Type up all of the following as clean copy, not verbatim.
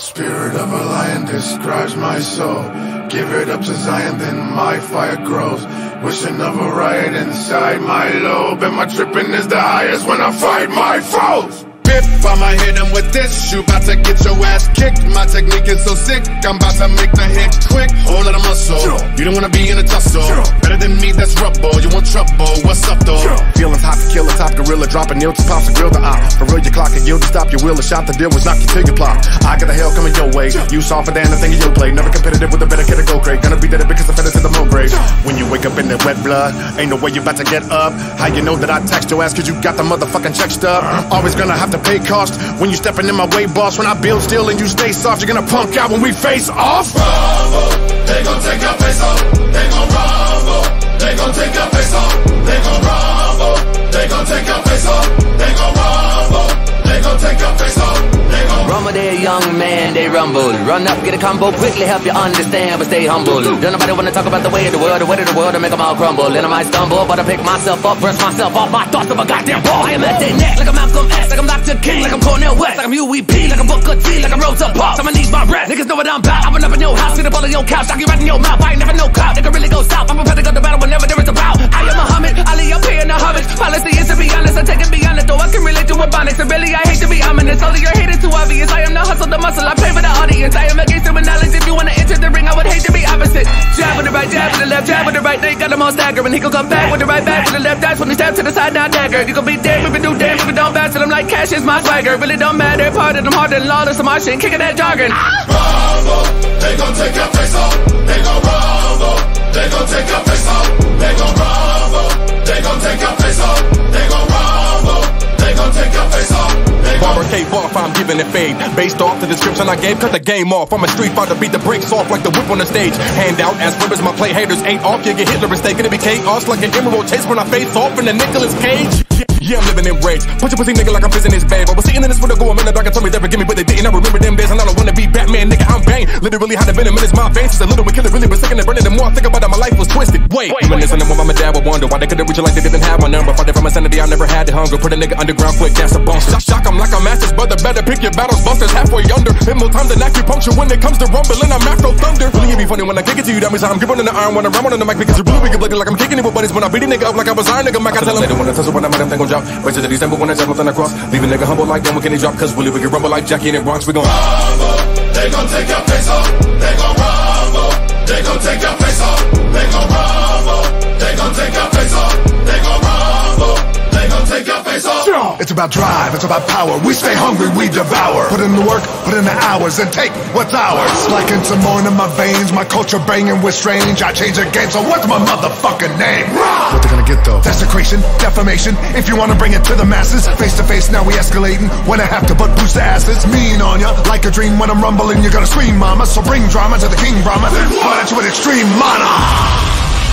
Spirit of a lion describes my soul. Give it up to Zion, then my fire grows. Wishing of a riot inside my lobe, and my trippin is the highest when I fight my foes. I'ma hit him with this, you bout to get your ass kicked. My technique is so sick, I'm about to make the hit quick. Whole lot of muscle, you don't wanna be in a tussle. Better than me, that's rubble, you want trouble, what's up though? Feelings hot to kill a top gorilla, dropping nail to pops and grill the op. For real, your clock and yield to stop your wheel, a shot the deal was knock you till you plop. I got the hell coming your way, you softer than the thing of Yoplait. Never competitive with a better kid to go cray. Gonna be dead because I fed it to the mo grave. When you wake up in that wet blood, ain't no way you about to get up. How you know that I text your ass cause you got the motherfucking check stub? Always gonna have to pay cost when you stepping in my way, boss. When I build still and you stay soft, you're gonna punk out when we face off. Rumble, they gon' take your face off. They gon' rumble, they gon' take your face off. They gon' rumble, they gon' take your face off. They gon' rumble, they gon' take your face off. Rumble there, young man, they rumble. Run up, get a combo, quickly help you understand, but stay humble. Don't nobody wanna talk about the way of the world, to make them all crumble. And I might stumble, but I pick myself up, brush myself off my thoughts of a goddamn ball. I am at their neck, like I'm Malcolm X, like I'm Dr. King, like I'm Cornel West, like I'm UEP, like I'm Booker T, like I'm Rosa Parks. I'ma need my rest. Niggas know what I'm about. I run up in your house, sit up all in your couch, knock you right in your mouth. I ain't never no clout, nigga really go south. I'm prepared to go to battle whenever there is a bout. I am Muhammad Ali, I'm paying the homage. Policy is to be honest, I take it beyond it, though I can relate to ebonics. And really, I hate to be ominous, only your hate is too obvious. I am the hustle, the muscle, I play for the audience. I am against human knowledge. If you wanna enter the ring, I would hate to be opposite. Jab with the right, jab with the left, jab with the right. They got them all staggering. He gon' come back with the right, back with the left. That's when he stab to the side, now dagger. You gon' be dead if you do damn, if you don't bounce. And I'm like, cash is my swagger. Really don't matter. Part of them harder than lawless. I'm all shit, kicking that jargon. Rumble, they gon' take your face off. They gon' rumble, they gon' take your face off. They gon' rumble, they gon' take your face off. They gon' rumble, they gon' take your face off. Barber cave off, I'm giving it fade. Based off the description I gave, cut the game off. I'm a street fighter, beat the brakes off like the whip on the stage. Hand out as whippers, my play haters ain't off. You get Hitler mistake, it'll be chaos like an emerald chase when I face off in the Nicolas Cage. Yeah, I'm living in rage. Punch a pussy nigga like I'm fizzing his bag. I was sitting in this window going, man, the dog told me they forgive me, but they didn't. I remember them days and I don't wanna be Batman, nigga, I'm bang. Literally had a venom in his my veins. Since a little bit killer, really been sick and burning. The more I think about it, my life was twisted. Wait, reminiscing of my dad would wonder why they couldn't reach it like they didn't have my number. Fighting from insanity, I never had the hunger. Put a nigga underground quick, that's a bump. Shock him like a master's brother, better pick your battles, busters halfway under. Bit more time than acupuncture when it comes to rumbling. I'm Afro Thunder. Really, it be funny when I kick it to you, that means I'm gripping on the iron when I ram on the mic because you're really wicked, like I'm kicking it with buddies when I beat a nigga up like I was iron nigga. I tell them they don't wanna tussle when I'm at them, they gon' drop. Wait till the December when I jump nothing across. Leave a nigga humble like them, can he drop? Cause really we can rumble like Jackie in the Bronx. We gon' rumble, they gon' take your face off. They gon' rumble, they gon' take your face off. They gon' rumble, they gon' take your face off. They gon' rumble, they gon' take your face off. It's about drive, it's about power. We stay hungry, we devour. Put in the work, put in the hours, and take what's ours. Like in Samoan in my veins, my culture banging with strange. I change the game, so what's my motherfucking name? What they gonna get though? Desecration, defamation. If you wanna bring it to the masses, face to face, now we escalating. When I have to butt boost the asses, mean on ya. Like a dream when I'm rumbling, you're gonna scream, mama. So bring drama to the King Brahma. Fight at you with extreme mana.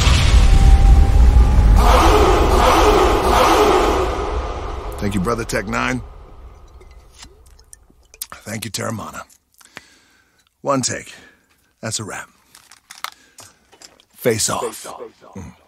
Thank you, brother Tech N9ne. Thank you, Terramana. One take. That's a wrap. Face off.